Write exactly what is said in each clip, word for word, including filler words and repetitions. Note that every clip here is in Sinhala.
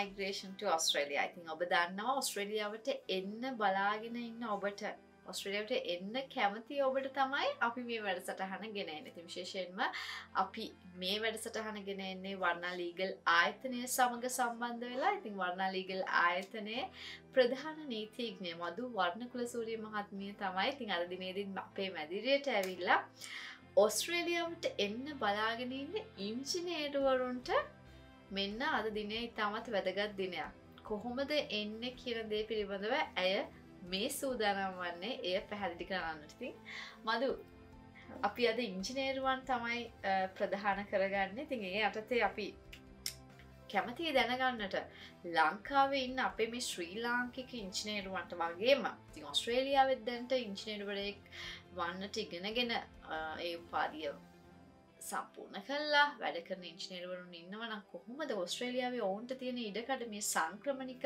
migration to Australia. I think ඔබ දන්නවා ඔස්ට්‍රේලියාවට එන්න බලාගෙන ඉන්න ඔබට ඔස්ට්‍රේලියාවට එන්න කැමති ඔබට තමයි අපි මේ වැඩසටහන ගෙන එන්නේ. ඉතින් විශේෂයෙන්ම අපි මේ වැඩසටහන ගෙන එන්නේ වර්ණා ලීගල් ආයතනය සමග සම්බන්ධ වෙලා. ඉතින් වර්ණා ලීගල් ආයතනයේ ප්‍රධාන නීතිඥ මధు වර්ණකුලසූරිය මහත්මිය තමයි ඉතින් අද දිනේදී අපේ මැදිරියට ඇවිල්ලා ඔස්ට්‍රේලියාවට එන්න බලාගෙන ඉන්න ඉංජිනේරුවරුන්ට මෙන්න අද දිනේ ඉතාමත් වැදගත් දිනයක්. කොහොමද එන්නේ කියන දේ පිළිබඳව ඇය මේ සූදානම් වන්නේ එය පැහැදිලි කරන්නට. ඉතින් මధు අපි අද ඉංජිනේරුවන් තමයි ප්‍රධාන කරගන්නේ. ඉතින් ඒ යටතේ අපි කැමතියි දැනගන්නට ලංකාවේ ඉන්න අපේ මේ ශ්‍රී ලාංකික ඉංජිනේරුවන්ට වගේම ඉතින් ඔස්ට්‍රේලියාවෙත් දැන්ට ඉංජිනේරුවරයෙක් වන්නට ඉගෙනගෙන ඒ උපාධිය සම්පූර්ණ කළා වැඩ කරන ඉංජිනේරුවරුන් ඉන්නවා නම් කොහොමද ඔස්ට්‍රේලියාවේ ඔවුන්ට තියෙන ඉඩකඩ මේ සංක්‍රමණික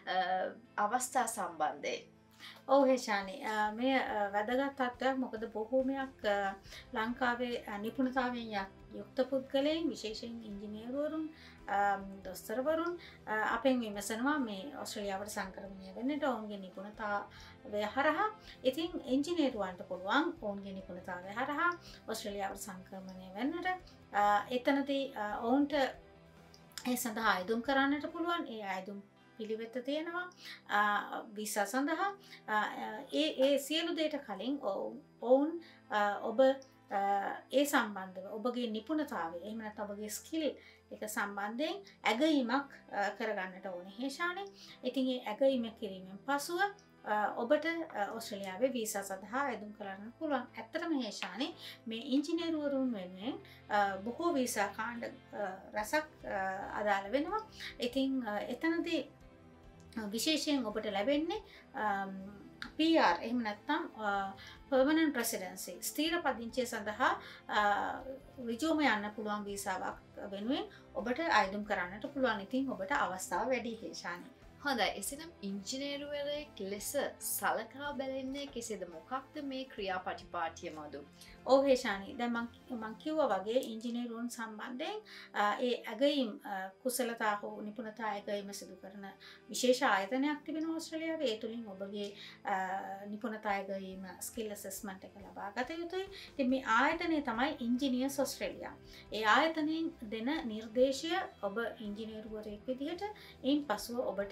අවස්ථා සම්බන්ධයෙන්? ඔව් හේෂානි මේ වැදගත් තත්ත්වයක්. මොකද බොහෝමයක් ලංකාවේ නිපුණතාවයෙන් යුක්ත පුද්ගලයන් විශේෂයෙන් ඉංජිනේරුවරුන් දොස්තරවරුන් අපෙන් විමසනවා මේ ඔස්ට්‍රේලියාවට සංක්‍රමණය වෙන්නට ඔවුන්ගේ නිපුණතාවය හරහා. ඉතින් ඉංජිනේරුවන්ට පුළුවන් ඔවුන්ගේ නිපුණතාවය හරහා ඔස්ට්‍රේලියාවට සංක්‍රමණය වෙන්නට. එතනදී ඔවුන්ට ඒ සඳහා අයදුම් කරන්නට පුළුවන්. ඒ අයදුම් පිළිවෙත තියෙනවා වීසා සඳහා. ඒ ඒ සියලු දේට කලින් ඔවුන් ඔබ ඒ සම්බන්ධව ඔබගේ නිපුණතාවය එහෙම නැත්නම් ඔබගේ ස්කිල් එක සම්බන්ධයෙන් ඇගයීමක් කරගන්නට ඕනේ හේෂානේ. ඉතින් ඒ ඇගයීම කිරීමෙන් පසුව ඔබට ඔස්ට්‍රේලියාවේ වීසා සඳහා අයදුම් කරන්න පුළුවන්. ඇත්තටම හේෂානේ මේ ඉංජිනේරුවරුන් වෙනුවෙන් බොහෝ වීසා කාණ්ඩ රසක් අදාළ වෙනවා. ඉතින් එතනදී විශේෂයෙන් ඔබට ලැබෙන්නේ P R එහෙම නැත්නම් permanent residency ස්ථීර පදිංචිය සඳහා ඍජුවම යන්න පුළුවන් වීසාවක් වෙනුවෙන් ඔබට අයදුම් කරන්නට පුළුවන්. ඉතින් ඔබට අවස්ථාව වැඩි හේෂානි. හොඳයි. එසේනම් ඉංජිනේරුවරයෙක් ලෙස සලකා බැලෙන්නේ කෙසේද? මොකක්ද මේ ක්‍රියාපටිපාටිය මధు? ඔව් හේෂානි. දැන් මම මම කිව්වා වගේ ඉංජිනේරුවන් සම්බන්ධයෙන් ඒ ඇගයීම් කුසලතා හෝ නිපුණතා ඇගයීම සිදු කරන විශේෂ ආයතනයක් තිබෙනවා ඔස්ට්‍රේලියාවේ. ඒ තුලින් ඔබගේ නිපුණතා ඇගයීම ස්කිල් ඇසස්මන්ට් එක ලබා ගත යුතුයි. ඉතින් මේ ආයතනය තමයි ඉංජිනියර්ස් ඔස්ට්‍රේලියා. ඒ ආයතනයෙන් දෙන නිර්දේශය ඔබ ඉංජිනේරුවරයෙක් විදිහට ඉන් පසුව ඔබට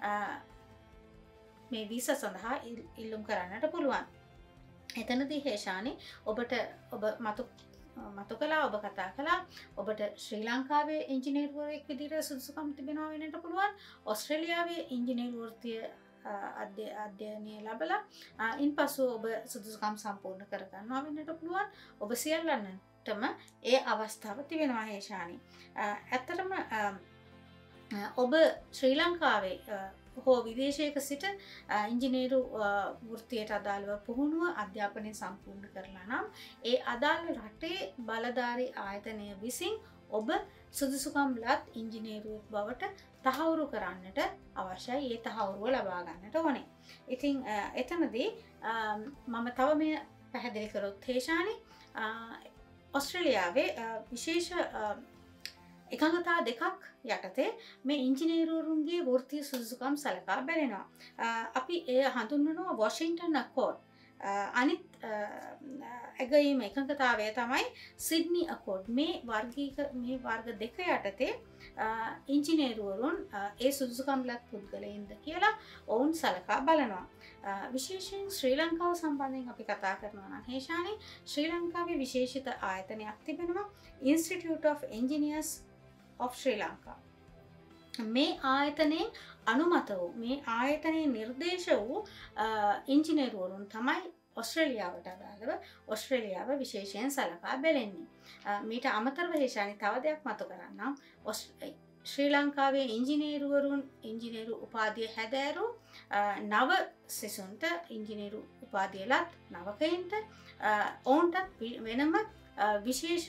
මේ වීසා සඳහා ඉල්ලුම් කරන්නට පුළුවන්. එතනදී හේෂානි ඔබට ඔබ මතු මතු කළා ඔබ කතා කළා ඔබට ශ්‍රී ලංකාවේ ඉංජිනේරුවරයෙක් විදිහට සුදුසුකම් තිබෙනවා වෙන්නට පුළුවන්. ඔස්ට්‍රේලියාවේ ඉංජිනේරු වෘත්තිය අධ්‍යයනය ලැබලා ඉන්පසු ඔබ සුදුසුකම් සම්පූර්ණ කරගන්නවා වෙන්නට පුළුවන්. ඔබ සියල්ලන්ටම ඒ අවස්ථාව තිබෙනවා හේෂානි. ඇත්තටම ඔබ ශ්‍රී ලංකාවේ හෝ විදේශයක සිට ඉංජිනේරු වෘත්තියට අදාළව පුහුණුව අධ්‍යාපනය සම්පූර්ණ කරලා නම් ඒ අදාළ රටේ බලධාරී ආයතනය විසින් ඔබ සුදුසුකම් ලත් ඉංජිනේරුවෙක් බවට තහවුරු කරන්නට අවශ්‍යයි. ඒ තහවුරුව ලබා ගන්නට ඕනේ. ඉතින් එතනදී මම තව මේ පැහැදිලි කරොත් හේෂානි ඔස්ට්‍රේලියාවේ විශේෂ එකඟතා දෙකක් යටතේ මේ ඉංජිනේරුවරුන්ගේ වෘත්තීය සුදුසුකම් සලකා බැලෙනවා. අපි එය හඳුන්වනවා වොෂින්ටන් අකෝඩ්. අනිත් ඇගයීම එකඟතාවය තමයි සිඩ්නි අකෝඩ්. මේ වර්ගීක මේ වර්ග දෙක යටතේ ඉංජිනේරුවරුන් ඒ සුදුසුකම් ලත් පුද්ගලයින්ද කියලා ඔවුන් සලකා බලනවා. විශේෂයෙන් ශ්‍රී ලංකාව සම්බන්ධයෙන් අපි කතා කරනවා නම් හේෂානි ශ්‍රී ලංකාවේ විශේෂිත ආයතනයක් තිබෙනවා Institute of Engineers of Sri Lanka. මේ ආයතනයෙන් අනුමත වූ මේ ආයතනයේ නිර්දේශ වූ ඉංජිනේරුවරුන් තමයි ඔස්ට්‍රේලියාවට අදාළව ඔස්ට්‍රේලියාව විශේෂයෙන් සලකා බැලෙන්නේ. මීට අමතරව හේෂානි තව දෙයක් මතු කරන්නම්. ශ්‍රී ලංකාවේ ඉංජිනේරුවරුන් ඉංජිනේරු උපාධිය හැදෑරු නව සිසුන්ට ඉංජිනේරු උපාධිය ලත් නවකයින්ට ඔවුන්ටත් වෙනම විශේෂ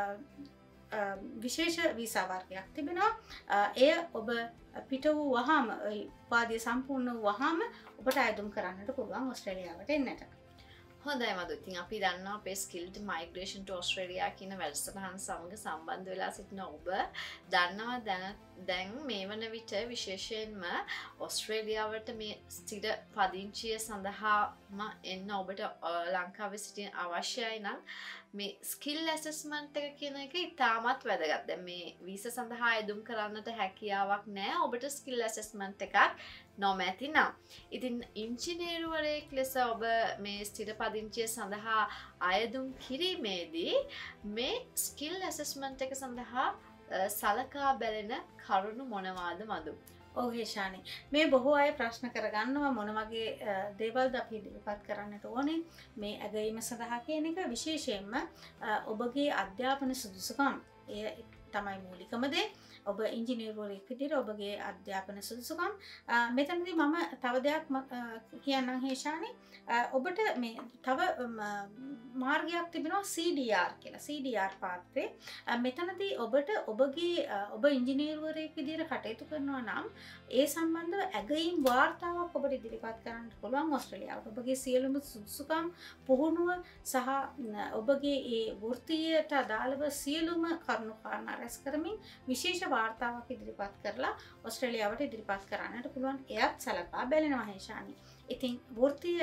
විශේෂ වීසා වර්ගයක් තිබෙනවා. එය ඔබ පිට වූ වහාම උපාධිය සම්පූර්ණ වූ වහාම ඔබට අයදුම් කරන්නට පුළුවන් ඔස්ට්‍රේලියාවට එන්නට. හොඳයි මදු. ඉතින් අපි දන්නවා අපේ skilled migration to Australia කියන වැඩසටහන සමග සම්බන්ධ වෙලා සිටින ඔබ දන්නවා දැන් දැන් මේ වන විට විශේෂයෙන්ම ඔස්ට්‍රේලියාවට මේ ස්ථිර පදිංචිය සඳහාම එන්න ඔබට ලංකාවේ සිටින අවශ්‍යයි නම් මේ ස්කිල් ඇසස්මන්ට් එක කියන එක ඉතාමත් වැදගත්. දැන් මේ වීසා සඳහා යෙදුම් කරන්නට හැකියාවක් නැහැ ඔබට ස්කිල් ඇසස්මන්ට් එකක් නොමැති නම්. ඉතින් ඉංජිනේරුවරයෙක් ලෙස ඔබ මේ ස්ථිර පදිංචිය සඳහා අයදුම් කිරීමේදී මේ ස්කිල් ඇසස්මන්ට් එක සඳහා සලකා බැලෙන කරුණු මොනවාද මදු? ඔව් හේෂානි, මේ බොහෝ අය ප්‍රශ්න කරගන්නවා මොන වගේ දේවල්ද අපි ඉදිරිපත් කරන්නට ඕනේ මේ ඇගයීම සඳහා කියන එක. විශේෂයෙන්ම ඔබගේ අධ්‍යාපන සුදුසුකම් එය තමයි මූලිකම දේ. ඔබ ඉංජිනේරුවරයෙක් විදිහට ඔබගේ අධ්‍යාපන සුදුසුකම්. මෙතනදී මම තව දෙයක් කියන්නම් හේෂානි. ඔබට මේ තව මාර්ගයක් තිබෙනවා C D R කියලා. C D R පාත්‍රය. මෙතනදී ඔබට ඔබගේ ඔබ ඉංජිනේරුවරයෙක් විදිහට කටයුතු කරනවා නම් ඒ සම්බන්ධව ඇගයීම් වාර්තාවක් ඔබට ඉදිරිපත් කරන්න පුළුවන් ඕස්ට්‍රේලියාවට. ඔබගේ සියලුම සුදුසුකම්, පුහුණුව සහ ඔබගේ ඒ වෘත්තියට අදාළව සියලුම කරුණු කාරණා රැස් කරමින් විශේෂ වාර්තාවක් ඉදිරිපත් කරලා ඔස්ට්‍රේලියාවට ඉදිරිපත් කරන්නට පුළුවන්. එයත් සලකා බැලෙනවා හේෂානි. ඉතින් වෘත්තීය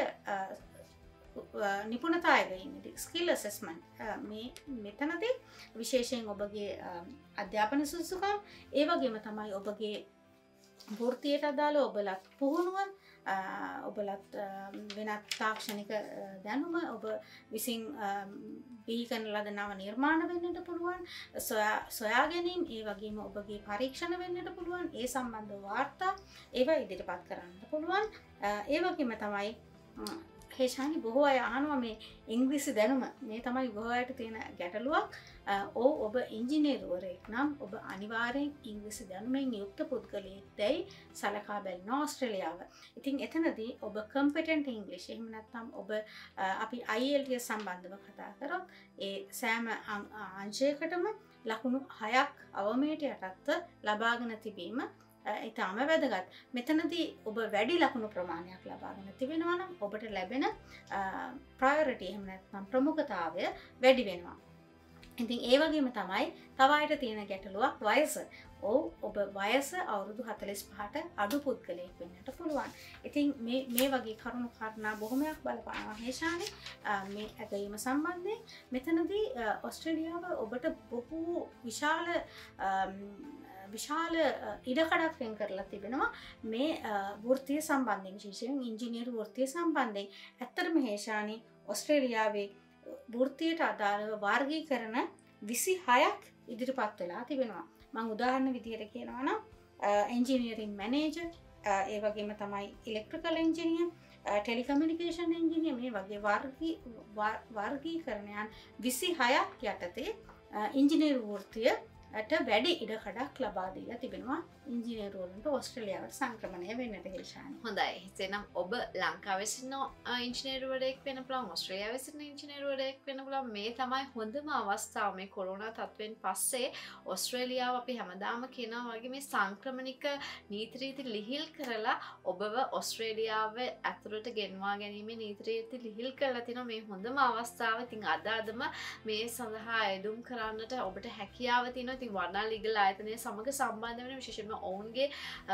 නිපුණතා අයගැයීමේදී ස්කිල් ඇසස්මන්ට් මේ මෙතනදී විශේෂයෙන් ඔබගේ අධ්‍යාපන සුදුසුකම් ඒ වගේම තමයි ඔබගේ වෘත්තියට අදාළ ඔබලත් පුහුණුව, ඔබලත් වෙනත් තාක්ෂණික දැනුම, ඔබ විසින් බිහි කරන ලද නව නිර්මාණ වෙන්නට පුළුවන්, සොයා ගැනීම, ඒ වගේම ඔබගේ පරීක්ෂණ වෙන්නට පුළුවන්. ඒ සම්බන්ධ වාර්තා ඒවා ඉදිරිපත් කරන්න පුළුවන්. ඒ වගේම තමයි හේෂානි බොහෝ අය අහනවා මේ ඉංග්‍රීසි දැනුම මේ තමයි බොහෝ අයට තියෙන ගැටලුවක්. ඔව් ඔබ ඉංජිනේරුවරයෙක් නම් ඔබ අනිවාර්යෙන් ඉංග්‍රීසි දැනුමෙන් යුක්ත පුද්ගලයෙක් දැයි සලකා බලන ඕස්ට්‍රේලියාව. ඉතින් එතනදී ඔබ competent English එහෙම නැත්නම් ඔබ අපි I E L T S සම්බන්ධව කතා කරොත් ඒ සෑම අංශයකටම ලකුණු හයක් අවමයට යටත්ව ලබාගෙන තිබීම ඉතාම වැදගත්. මෙතනදී ඔබ වැඩි ලකුණු ප්‍රමාණයක් ලබාගෙන තිබෙනවා නම් ඔබට ලැබෙන ප්‍රයොරිටි එහෙම නැත්නම් ප්‍රමුඛතාවය වැඩි වෙනවා. ඉතින් ඒ වගේම තමයි තව අයට තියෙන ගැටලුවක් වයස. ඔව් ඔබ වයස අවුරුදු හතළිස් පහට අඩු පුද්ගලයෙක් වෙන්නට පුළුවන්. ඉතින් මේ මේ වගේ කරුණු කාරණා බොහොමයක් බලපානවා හේෂානි මේ ඇගයීම සම්බන්ධයෙන්. මෙතනදී ඔස්ට්‍රේලියාව ඔබට බොහෝ විශාල විශාල ඉඩකඩක් වෙන් කරලා තිබෙනවා මේ වෘත්තීය සම්බන්ධයෙන්, විශේෂයෙන් ඉංජිනේරු වෘත්තීය සම්බන්ධයෙන්. ඇත්තටම හේෂානි ඔස්ට්‍රේලියාවේ වෘත්තියට අදාළව වර්ගීකරණ විසිහයක් ඉදිරිපත් වෙලා තිබෙනවා. මම උදාහරණ විදිහට කියනවා නම් එන්ජිනියරින් මැනේජර්, ඒ වගේම තමයි ඉලෙක්ට්‍රිකල් එන්ජිනියර්, ටෙලිකමියුනිකේෂන් එන්ජිනියර්, මේ වගේ වර්ගී වර්ගීකරණයන් විසිහයක් යටතේ ඉංජිනේරු වෘත්තිය ට වැඩි ඉඩකඩක් ලබා දීලා තිබෙනවා ඉංජිනේරුවන්ට ඕස්ට්‍රේලියාවට සංක්‍රමණය වෙන්නට හේෂානි. හොඳයි. එහෙනම් ඔබ ලංකාවේ සිටින ඉංජිනේරුවරයෙක් වෙන්න පුළුවන්, ඕස්ට්‍රේලියාවේ සිටින ඉංජිනේරුවරයෙක් වෙන්න පුළුවන්. මේ තමයි හොඳම අවස්ථාව. මේ කොරෝනා තත්ත්වයෙන් පස්සේ ඕස්ට්‍රේලියාව අපි හැමදාම කියනවා වගේ මේ සංක්‍රමණික නීති රීති ලිහිල් කරලා ඔබව ඕස්ට්‍රේලියාව ඇතුළට ගෙන්වා ගැනීමේ නීති රීති ලිහිල් කරලා තිනවා. මේ හොඳම අවස්ථාව. ඉතින් අද අදම මේ සඳහා යෙදුම් කරන්නට ඔබට හැකියාව තියෙනවා. ඉතින් වර්ණා ලීගල් ආයතනය සමග සම්බන්ධ වෙන විශේෂයෙන්ම ඔවුන්ගේ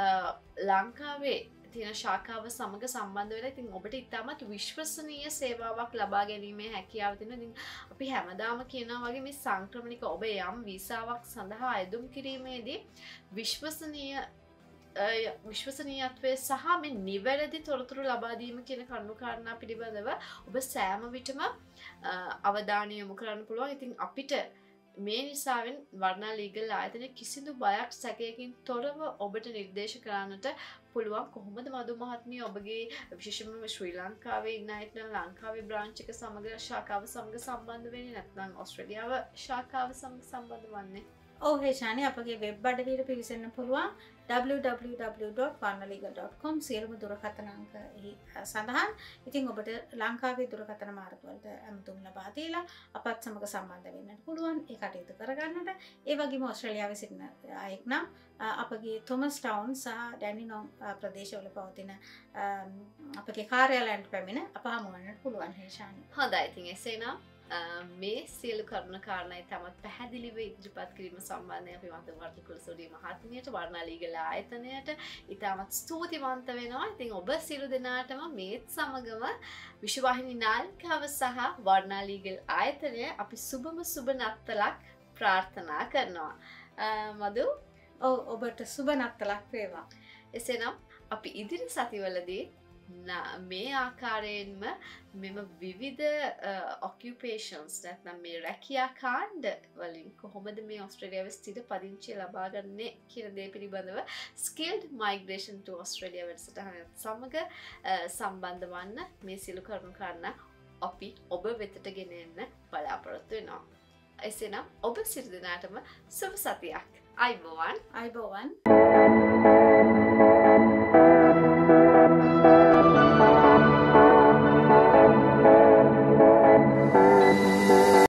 ලංකාවේ තියෙන ශාඛාව සමග සම්බන්ධ වෙලා ඉතින් ඔබට ඉතාමත් විශ්වසනීය සේවාවක් ලබා ගැනීමේ හැකියාව තියෙනවා. ඉතින් අපි හැමදාම කියනවා වගේ මේ සංක්‍රමණික ඔබ යම් වීසාවක් සඳහා යෙදුම් කිරීමේදී විශ්වසනීය විශ්වසනීයත්වය සහ මේ නිවැරදි තොරතුරු ලබා දීම කියන කරුණු කාරණා පිළිබඳව ඔබ සෑම විටම අවධානය යොමු කරන්න පුළුවන්. ඉතින් අපිට මේ නිසාවෙන් වර්ණා ලීගල් ආයතනය කිසිදු බයක් සැකයකින් තොරව ඔබට නිර්දේශ කරන්නට පුළුවන්. කොහොමද මధు මහත්මිය ඔබගේ විශේෂයෙන්ම ශ්‍රී ලංකාවේ ඉන්න අයට නම් ලංකාවේ බ්‍රාන්ච් එක සමග ශාඛාව සමග සම්බන්ධ වෙන්නේ නැත්නම් ඕස්ට්‍රේලියාව ශාඛාව සමග සම්බන්ධ වන්නේ? ඔව් හේෂානි අපගේ වෙබ් අඩවියට පිවිසෙන්න පුළුවන් w w w dot varnaliga dot com සියලුම දුරකථන අංක එහි සඳහන්. ඉතින් ඔබට ලංකාවේ දුරකථන මාර්ගවලට ඇමතුම් ලබා දීලා අපත් සමග සම්බන්ධ වෙන්නට පුළුවන්. ඒ කටයුතු කරගන්නට. ඒ වගේම ඕස්ට්‍රේලියාවේ සිටින අයෙක් නම් අපගේ තොමස් ටවුන් සහ ඩැනිනොන් ප්‍රදේශවල පවතින අපගේ කාර්යාලයන්ට පැමිණ අප හමු වන්නට පුළුවන් හේෂානි. හොඳයි. ඉතින් එසේනම් මේ සියලු කරුණු කාරණා තමත් පැහැදිලිව ඉදිරිපත් කිරීම සම්බන්ධයෙන් අපි මත වර්ධ කුලසූරිය මහත්මියට වර්ණා ලීගල් ආයතනයට ඉතාමත් ස්තුතිවන්ත වෙනවා. ඉතින් ඔබ සියලු දෙනාටම මේත් සමගම විශ්වවාහිනී නාලිකාව සහ වර්ණා ලීගල් ආයතනය අපි සුබම සුබ නත්තලක් ප්‍රාර්ථනා කරනවා. මදු ඔව් ඔබට සුබ නත්තලක් වේවා. එසේනම් අපි ඉදිරි සතිවලදී මේ ආකාරයෙන්ම මෙම විවිධ ඔක්යුපේෂන්ස් නැත්නම් මේ රැකියා කාණ්ඩ වලින් කොහොමද මේ ඔස්ට්‍රේලියාවේ ස්ථිර පදිංචිය ලබා ගන්නේ කියන දේ පිළිබඳව ස්කිල්ඩ් මයිග්‍රේෂන් ටු ඔස්ට්‍රේලියා වැඩසටහනත් සමග සම්බන්ධ වන්න මේ සියලු කරුණු කාරණා අපි ඔබ වෙතට ගෙන එන්න බලාපොරොත්තු වෙනවා. එසේනම් ඔබ සියලු දෙනාටම සුබ සතියක්. අයිබෝවන්. අයිබෝවන්.